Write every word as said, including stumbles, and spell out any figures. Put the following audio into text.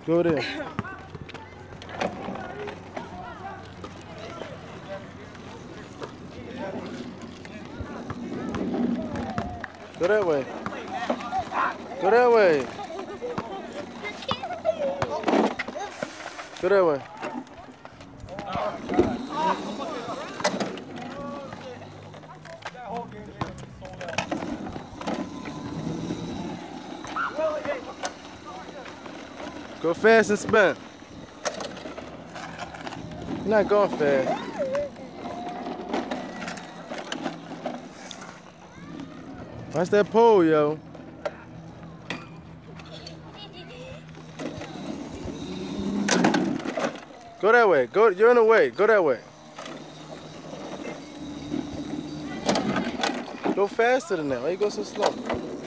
Go there. Go that way. Go that way. Go that way. Go fast and spin. You're not going fast. Watch that pole, yo. Go that way. Go. You're in the way. Go that way. Go faster than that. Why you go so slow?